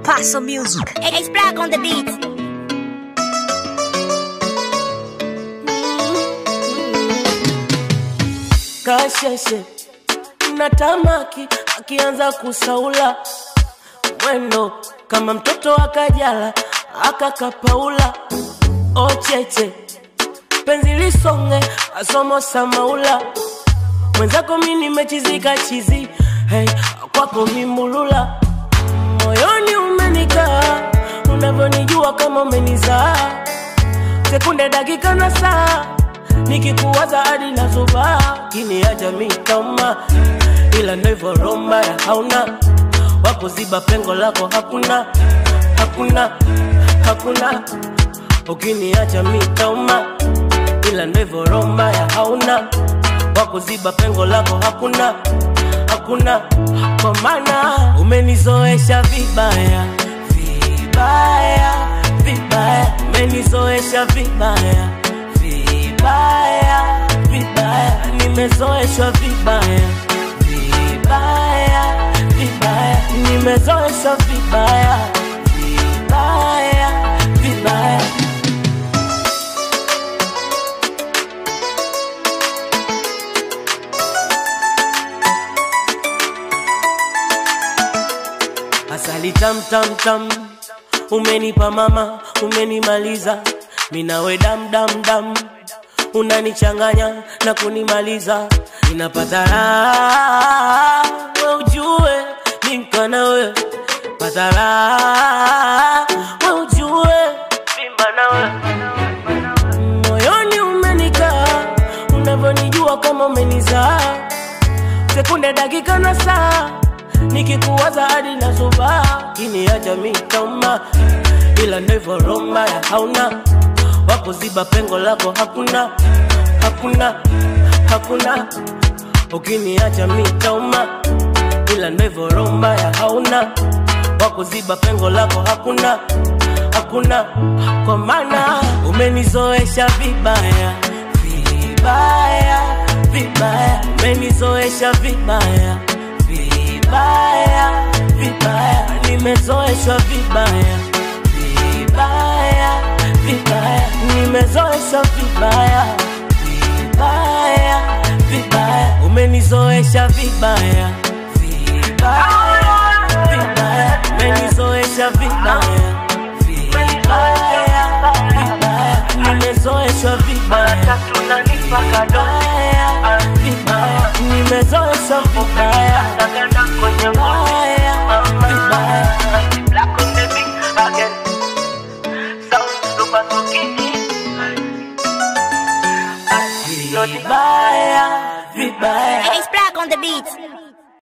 Paso Music. It's Black on the beat. Kasheshe na tamaki akianza kusaula mwendo kama mtoto akajala akakapaula. Ocheche penzi lisonge asomo samaula mwenzako mimi nimechizika chizi. Hey, kwako mimulula moyoni umenikaa unavyonijua kama umenizaa. Sekunde dakika na saa nikikuwaza hadi nazuba. Kiniacha mitoma ila ndivyo romba ya hauna wakuziba pengo lako hakuna hakuna hakuna. Ukiniacha mitoma ila ndivyo romba ya hauna wakuziba pengo lako hakuna hakuna. Kwa maana umenizoesha vibaya vibaya vibaya, umenizoesha vibaya vibaya vibaya, nimezoeshwa vibaya vibaya vibaya, nimezoeshwa vibaya vibaya vibaya. Asali tam tam tam umenipa mama, umenimaliza minawe dam dam dam, unanichanganya na kunimaliza. Ninapata raha wewe ujue niko na wewe, pata raha wewe ujue vimba na wewe. Moyoni umenikaa unavyonijua kama umenizaa. Sekunde dakika na saa nikikuwaza hadi nazuba. Kiniacha mitoma ila ndivyo romba ya hauna wakuziba pengo lako hakuna hakuna hakuna. Ukiniacha mitoma ila ndivyo romba ya hauna wakuziba pengo lako hakuna hakuna. Kwa maana umenizoesha vibaya vibaya vibaya, umenizoesha vibaya vibaya vibaya, nimezoeshwa vibaya vibaya vibaya, nimezoeshwa vibaya vibaya vibaya, umenizoesha vibaya vibaya vibaya, umenizoesha vibaya vibaya vibaya, nimezoeshwa vibaya vibaya vibaya, nimezoeshwa vibaya vibaya. Black on the beat again. Sound super sukini. Vibaya vibaya. It's Black on the beat.